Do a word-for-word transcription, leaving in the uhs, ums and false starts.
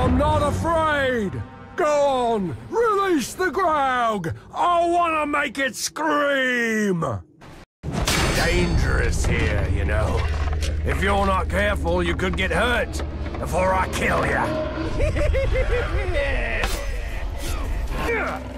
I'm not afraid! Go on! Release the Graug! I wanna make it scream! Dangerous here, you know. If you're not careful, you could get hurt before I kill you.